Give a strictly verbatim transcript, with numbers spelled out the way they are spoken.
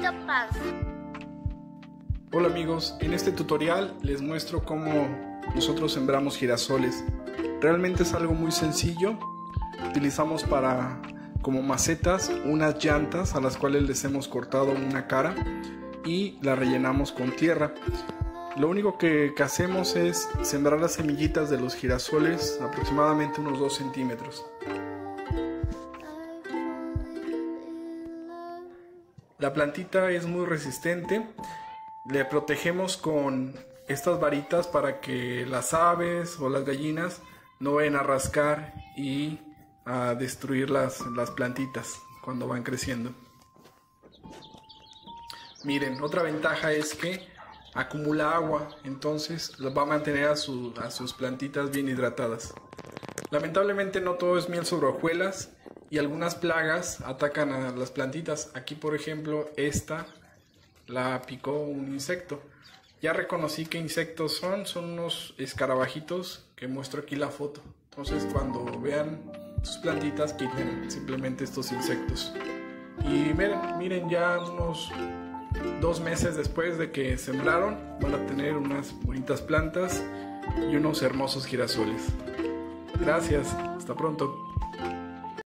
Mario Paz. Hola amigos, en este tutorial les muestro cómo nosotros sembramos girasoles. Realmente es algo muy sencillo. Utilizamos para como macetas unas llantas a las cuales les hemos cortado una cara y la rellenamos con tierra. Lo único que, que hacemos es sembrar las semillitas de los girasoles aproximadamente unos dos centímetros. La plantita es muy resistente. Le protegemos con estas varitas para que las aves o las gallinas no vayan a rascar y a destruir las, las plantitas cuando van creciendo. Miren, otra ventaja es que acumula agua, entonces va a mantener a, su, a sus plantitas bien hidratadas. Lamentablemente no todo es miel sobre hojuelas y algunas plagas atacan a las plantitas. Aquí por ejemplo esta la picó un insecto. Ya reconocí qué insectos son, son unos escarabajitos que muestro aquí la foto. Entonces cuando vean sus plantitas quiten simplemente estos insectos. Y miren, miren ya unos dos meses después de que sembraron van a tener unas bonitas plantas y unos hermosos girasoles. Gracias, hasta pronto.